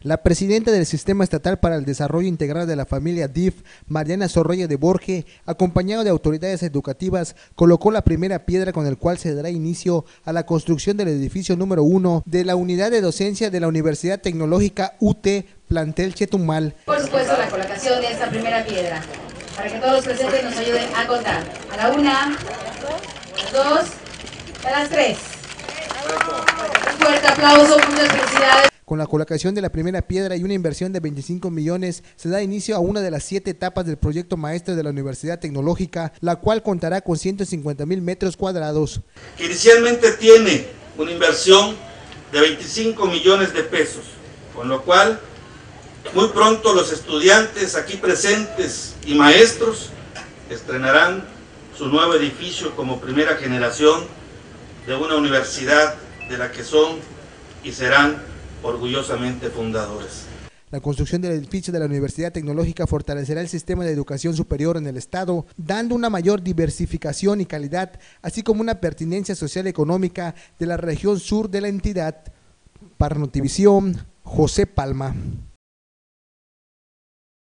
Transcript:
La presidenta del Sistema Estatal para el Desarrollo Integral de la Familia DIF, Mariana Sorroya de Borge, acompañado de autoridades educativas, colocó la primera piedra con el cual se dará inicio a la construcción del edificio número 1 de la unidad de docencia de la Universidad Tecnológica UT, plantel Chetumal. Por supuesto, la colocación de esta primera piedra, para que todos los presentes nos ayuden a contar. A la 1, a las 2, a las 3. Un fuerte aplauso, muchas felicidades. Con la colocación de la primera piedra y una inversión de 25 millones, se da inicio a una de las 7 etapas del proyecto maestro de la Universidad Tecnológica, la cual contará con 150,000 metros cuadrados. Inicialmente tiene una inversión de 25 millones de pesos, con lo cual muy pronto los estudiantes aquí presentes y maestros estrenarán su nuevo edificio como primera generación de una universidad de la que son y serán orgullosamente fundadores. La construcción del edificio de la Universidad Tecnológica fortalecerá el sistema de educación superior en el Estado, dando una mayor diversificación y calidad, así como una pertinencia social y económica de la región sur de la entidad. Para Notivisión, José Palma.